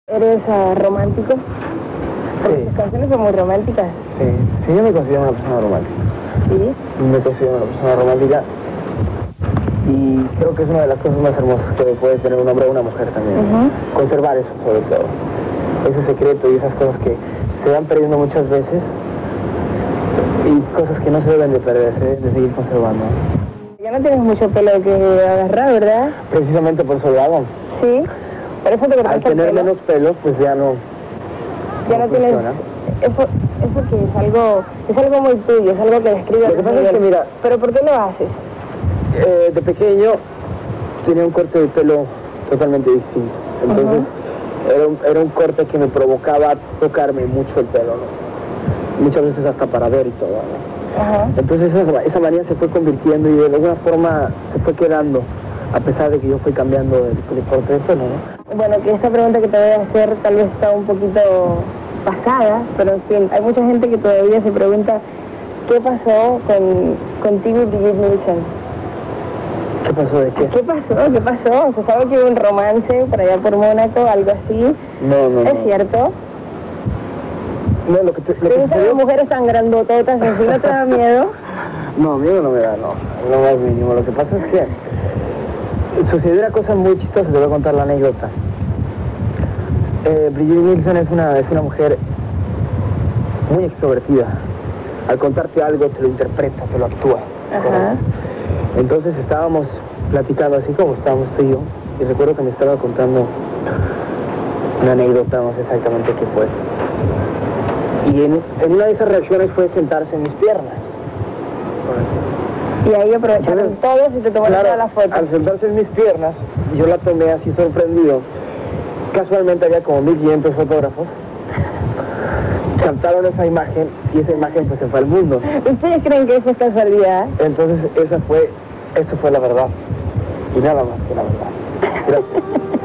¿Eres romántico? Sí. Tus canciones son muy románticas. Sí, yo me considero una persona romántica. ¿Sí? Me considero una persona romántica y creo que es una de las cosas más hermosas que puede tener un hombre o una mujer también. Conservar eso sobre todo. Ese secreto y esas cosas que se van perdiendo muchas veces y cosas que no se deben de perder, se deben de seguir conservando. Ya no tienes mucho pelo que agarrar, ¿verdad? Precisamente por eso lo hago. Sí. Por eso te cortaste Al tener el pelo. menos pelo, pues ya no Tienes funciona. eso que es algo muy tuyo, es algo que describe. Lo que pasa es que, mira, pero ¿por qué lo haces? de pequeño tenía un corte de pelo totalmente distinto. Entonces era un corte que me provocaba tocarme mucho el pelo, ¿no? Muchas veces hasta para ver y todo, ¿no? Entonces esa manía se fue convirtiendo y de alguna forma se fue quedando, a pesar de que yo fui cambiando de corte de pelo, ¿no? Bueno, que esta pregunta que te voy a hacer tal vez está un poquito pasada, pero en fin, hay mucha gente que todavía se pregunta ¿qué pasó contigo y Brigitte Nielsen? ¿Qué pasó de qué? ¿Qué pasó? ¿Qué pasó? Se sabe que hubo un romance por allá por Mónaco, algo así. No. ¿Es cierto? No, lo que ¿Las mujeres tan grandototas, en fin, no te da miedo? No, miedo no me da, no más mínimo. Lo que pasa es que sucedió una cosa muy chistosa, te voy a contar la anécdota. Brigitte Nielsen es una mujer muy extrovertida. Al contarte algo te lo interpreta, te lo actúa. Ajá. Entonces estábamos platicando así como estábamos tú y yo, y recuerdo que me estaba contando una anécdota, no sé exactamente qué fue. Y en una de esas reacciones fue sentarse en mis piernas. Y ahí aprovecharon todos y te tomaron toda la foto. Al sentarse en mis piernas, yo la tomé así sorprendido. Casualmente había como 1500 fotógrafos. Captaron esa imagen y esa imagen pues se fue al mundo. ¿Ustedes creen que eso es casualidad? Entonces eso fue la verdad. Y nada más que la verdad. Gracias.